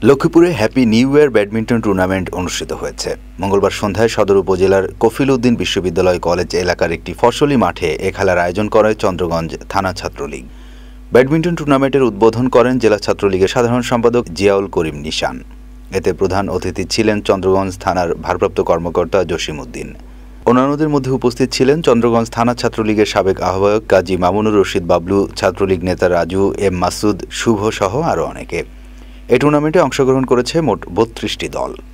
লক্ষ্মীপুরে happy new year badminton tournament অনুষ্ঠিত হয়েছে। মঙ্গলবার সন্ধ্যায় সদর উপজেলার কফিল উদ্দিন বিশ্ববিদ্যালয় কলেজ এলাকার একটি ফসলি মাঠে এ খেলার আয়োজন করে চন্দ্রগঞ্জ থানা ছাত্রলীগ। ব্যাডমিন্টন টুর্নামেন্টের উদ্বোধন করেন জেলা ছাত্রলীগের সাধারণ সম্পাদক জিয়াউল করিম নিশান। এতে প্রধান অতিথি ছিলেন চন্দ্রগঞ্জ থানার ভারপ্রাপ্ত কর্মকর্তা জসিম উদ্দিন। অন্যান্যদের মধ্যে উপস্থিত ছিলেন চন্দ্রগঞ্জ থানা ছাত্রলীগের সাবেক আহ্বায়ক কাজী মামুনুর রশিদ বাবলু, ছাত্রলীগ নেতা রাজু এম মাসুদ, শুভ সহ আরও অনেকে। এই টুর্নামেন্টে অংশগ্রহণ করেছে মোট ৩২টি দল।